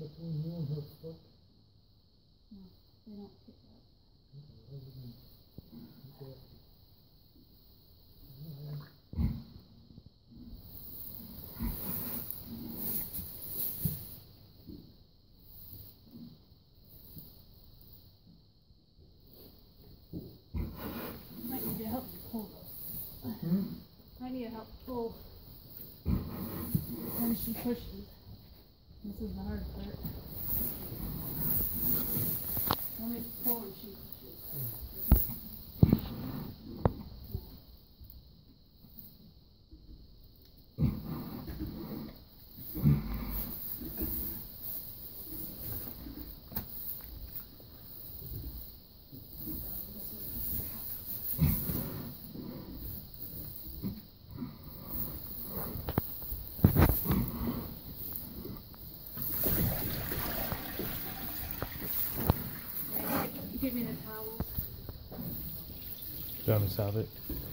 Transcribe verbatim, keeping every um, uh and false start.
between you and her foot? No, they don't kick up. Might need to help you pull though. Hmm? I need to help pull when she pushes. This is the hard part. Want me to pull when she pushes. Give me the towels. Do you want me to stop it?